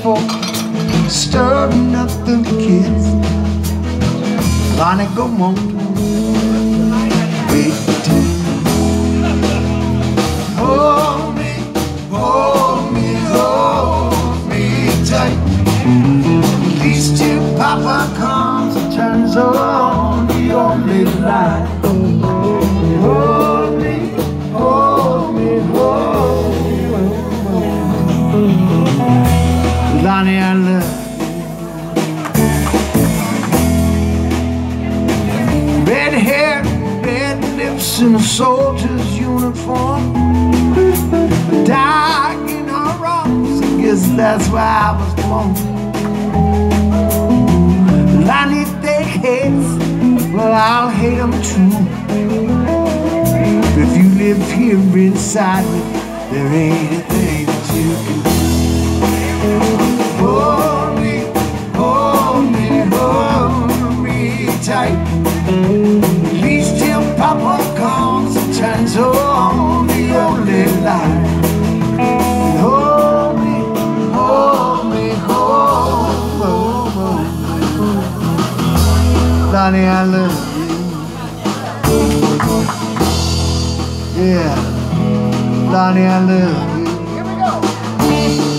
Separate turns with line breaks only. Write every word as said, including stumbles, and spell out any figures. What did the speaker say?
for stirring up the kids. Lonnie, go on, wait till hold me, hold me, hold me tight. At least till Papa comes and turns on the only light. Hold me, hold me, hold me, hold me. Lonnie, I love you. Red hair, red lips in a soldier's uniform, dark in her arms, I guess that's why I was born. Lonnie, they hate, well, I'll hate them too. If you live here inside me, there ain't a thing that you can do. Hold me, hold me, hold me tight. At least till Papa comes and turns on the only light. Hold me, hold me, hold, hold, hold. Lonnie, I love you. Yeah, Lonnie, I love you. Here we go.